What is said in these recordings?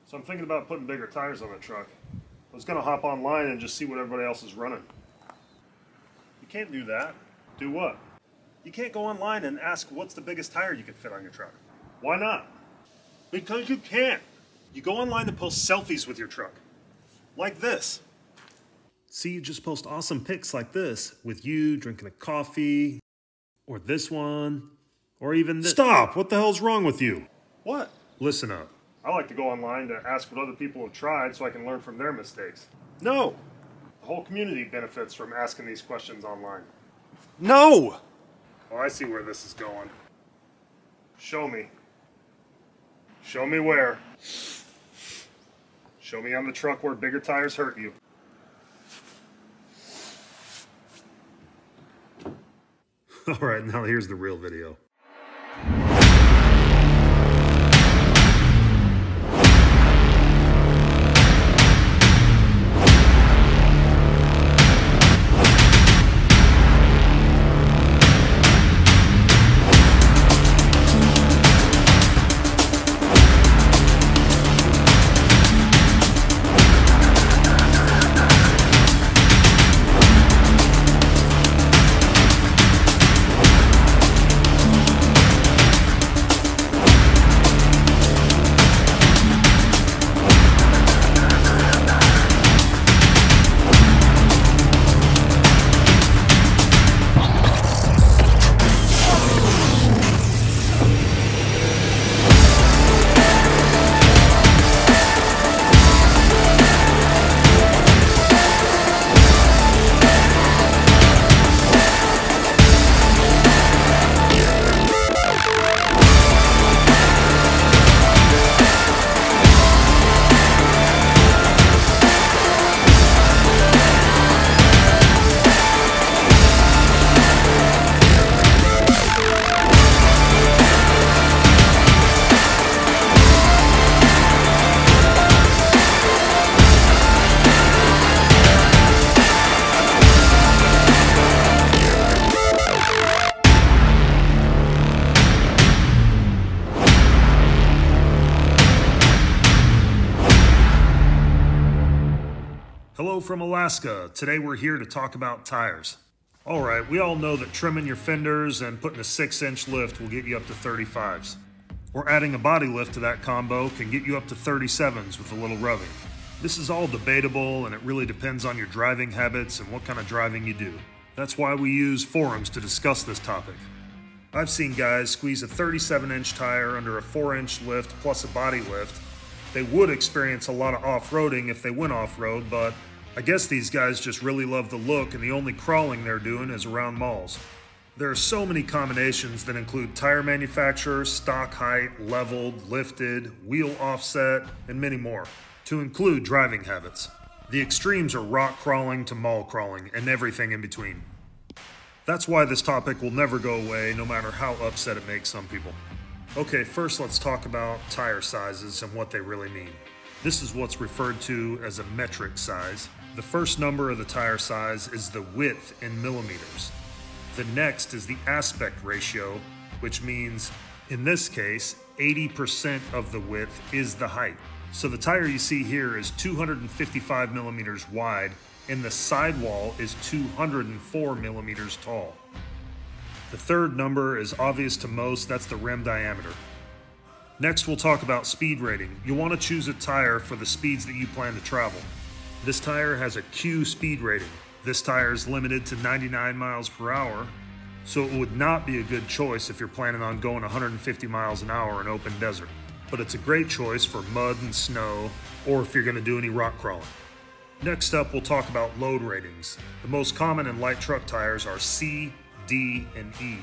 So I'm thinking about putting bigger tires on the truck. I was going to hop online and just see what everybody else is running. You can't do that. Do what? You can't go online and ask what's the biggest tire you can fit on your truck. Why not? Because you can't. You go online and post selfies with your truck. Like this. See, you just post awesome pics like this with you drinking a coffee, or this one, or even this. Stop! What the hell's wrong with you? What? Listen up. I like to go online to ask what other people have tried so I can learn from their mistakes. No! The whole community benefits from asking these questions online. No! Oh, I see where this is going. Show me. Show me where. Show me on the truck where bigger tires hurt you. Alright, now here's the real video. Hello from Alaska. Today we're here to talk about tires. Alright, we all know that trimming your fenders and putting a 6-inch lift will get you up to 35s. Or adding a body lift to that combo can get you up to 37s with a little rubbing. This is all debatable and it really depends on your driving habits and what kind of driving you do. That's why we use forums to discuss this topic. I've seen guys squeeze a 37-inch tire under a 4-inch lift plus a body lift. They would experience a lot of off-roading if they went off-road, but I guess these guys just really love the look and the only crawling they're doing is around malls. There are so many combinations that include tire manufacturer, stock height, leveled, lifted, wheel offset, and many more, to include driving habits. The extremes are rock crawling to mall crawling and everything in between. That's why this topic will never go away, no matter how upset it makes some people. Okay, first let's talk about tire sizes and what they really mean. This is what's referred to as a metric size. The first number of the tire size is the width in millimeters. The next is the aspect ratio, which means, in this case, 80% of the width is the height. So the tire you see here is 255 millimeters wide, and the sidewall is 204 millimeters tall. The third number is obvious to most, that's the rim diameter. Next we'll talk about speed rating. You'll want to choose a tire for the speeds that you plan to travel. This tire has a Q speed rating. This tire is limited to 99 miles per hour, so it would not be a good choice if you're planning on going 150 miles an hour in open desert. But it's a great choice for mud and snow, or if you're going to do any rock crawling. Next up we'll talk about load ratings. The most common in light truck tires are C, D, and E.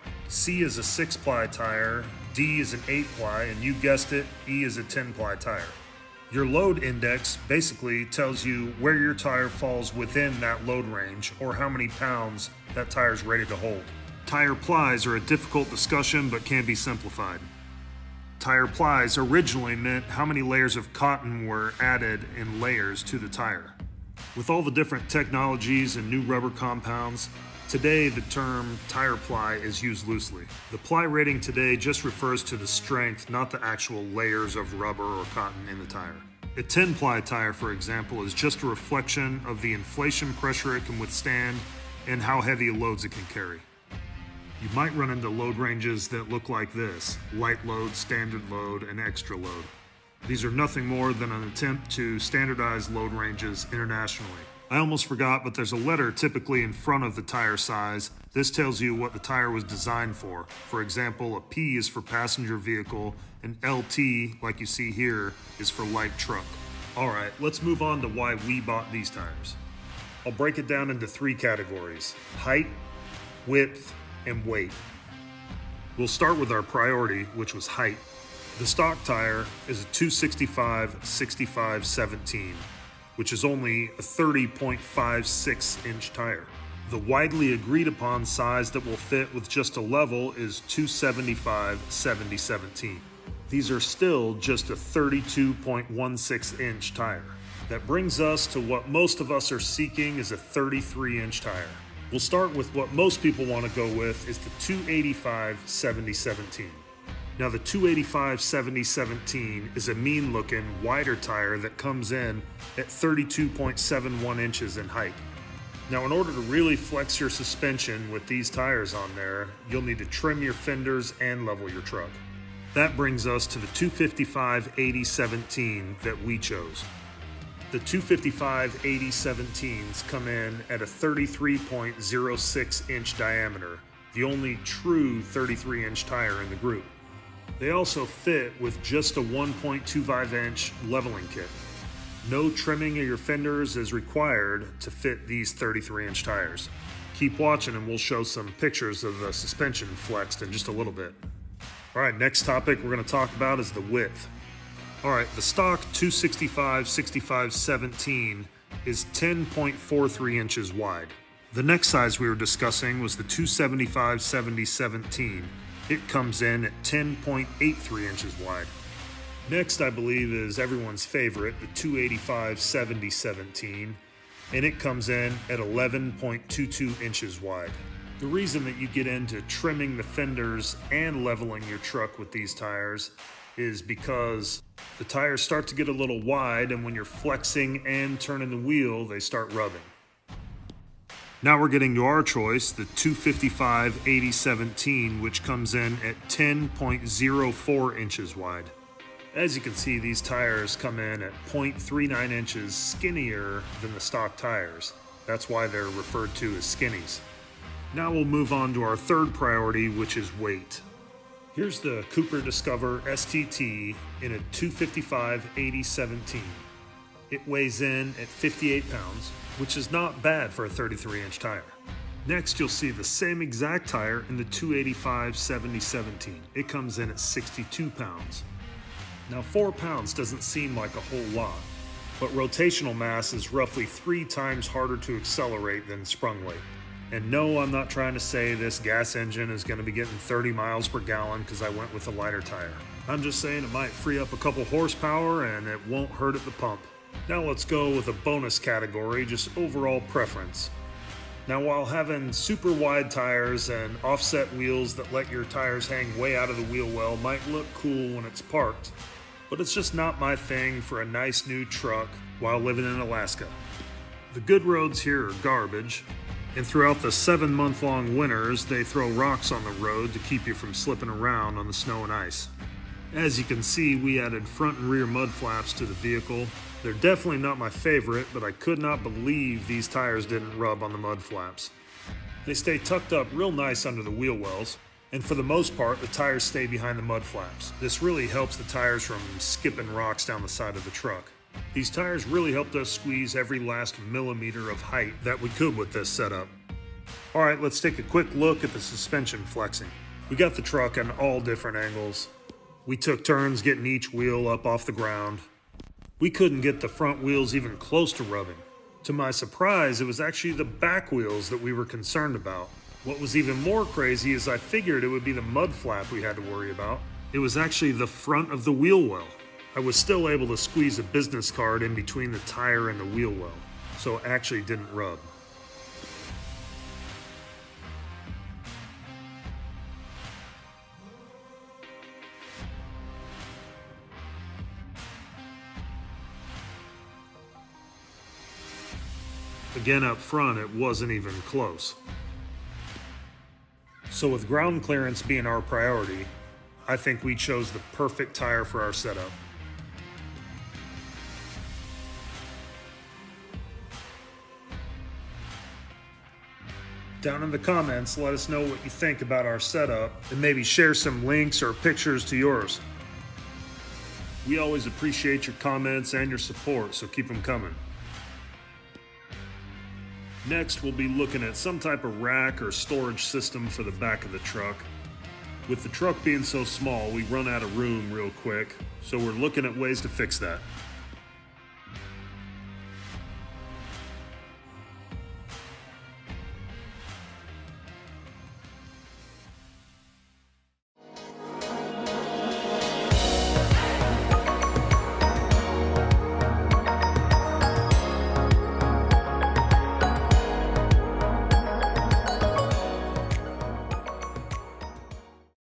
C is a 6-ply tire, D is an 8-ply, and you guessed it, E is a 10-ply tire. Your load index basically tells you where your tire falls within that load range or how many pounds that tire is rated to hold. Tire plies are a difficult discussion but can be simplified. Tire plies originally meant how many layers of cotton were added in layers to the tire. With all the different technologies and new rubber compounds, Today, the term tire ply is used loosely. The ply rating today just refers to the strength, not the actual layers of rubber or cotton in the tire. A 10-ply tire, for example, is just a reflection of the inflation pressure it can withstand and how heavy loads it can carry. You might run into load ranges that look like this: light load, standard load, and extra load. These are nothing more than an attempt to standardize load ranges internationally. I almost forgot, but there's a letter typically in front of the tire size. This tells you what the tire was designed for. For example, a P is for passenger vehicle, and LT, like you see here, is for light truck. All right, let's move on to why we bought these tires. I'll break it down into 3 categories: height, width, and weight. We'll start with our priority, which was height. The stock tire is a 265/65/17, which is only a 30.56-inch tire. The widely agreed upon size that will fit with just a level is 275/70/17. These are still just a 32.16-inch tire. That brings us to what most of us are seeking is a 33-inch tire. We'll start with what most people want to go with is the 285/70/17. Now the 285/70/17 is a mean looking, wider tire that comes in at 32.71 inches in height. Now in order to really flex your suspension with these tires on there, you'll need to trim your fenders and level your truck. That brings us to the 255/80/17 that we chose. The 255/80/17s come in at a 33.06-inch diameter, the only true 33-inch tire in the group. They also fit with just a 1.25-inch leveling kit. No trimming of your fenders is required to fit these 33-inch tires. Keep watching and we'll show some pictures of the suspension flexed in just a little bit. All right, next topic we're going to talk about is the width. All right, the stock 265/65/17 is 10.43 inches wide. The next size we were discussing was the 275/70/17. It comes in at 10.83 inches wide. Next, I believe, is everyone's favorite, the 285/70/17, and it comes in at 11.22 inches wide. The reason that you get into trimming the fenders and leveling your truck with these tires is because the tires start to get a little wide, and when you're flexing and turning the wheel, they start rubbing. Now we're getting to our choice, the 255/80/17, which comes in at 10.04 inches wide. As you can see, these tires come in at 0.39 inches skinnier than the stock tires. That's why they're referred to as skinnies. Now we'll move on to our third priority, which is weight. Here's the Cooper Discover STT in a 255/80/17. It weighs in at 58 pounds, which is not bad for a 33-inch tire. Next, you'll see the same exact tire in the 285/70/17. It comes in at 62 pounds. Now 4 pounds doesn't seem like a whole lot, but rotational mass is roughly 3 times harder to accelerate than sprung weight. And no, I'm not trying to say this gas engine is going to be getting 30 miles per gallon because I went with a lighter tire. I'm just saying it might free up a couple horsepower and it won't hurt at the pump. Now let's go with a bonus category, just overall preference. Now while having super wide tires and offset wheels that let your tires hang way out of the wheel well might look cool when it's parked, but it's just not my thing for a nice new truck while living in Alaska. The good roads here are garbage, and throughout the 7-month-long winters, they throw rocks on the road to keep you from slipping around on the snow and ice. As you can see, we added front and rear mud flaps to the vehicle. They're definitely not my favorite, but I could not believe these tires didn't rub on the mud flaps. They stay tucked up real nice under the wheel wells, and for the most part, the tires stay behind the mud flaps. This really helps the tires from skipping rocks down the side of the truck. These tires really helped us squeeze every last millimeter of height that we could with this setup. All right, let's take a quick look at the suspension flexing. We got the truck on all different angles. We took turns getting each wheel up off the ground. We couldn't get the front wheels even close to rubbing. To my surprise, it was actually the back wheels that we were concerned about. What was even more crazy is I figured it would be the mud flap we had to worry about. It was actually the front of the wheel well. I was still able to squeeze a business card in between the tire and the wheel well, so it actually didn't rub. Again, up front, it wasn't even close. So with ground clearance being our priority, I think we chose the perfect tire for our setup. Down in the comments, let us know what you think about our setup and maybe share some links or pictures to yours. We always appreciate your comments and your support, so keep them coming. Next, we'll be looking at some type of rack or storage system for the back of the truck. With the truck being so small, we run out of room real quick, so we're looking at ways to fix that.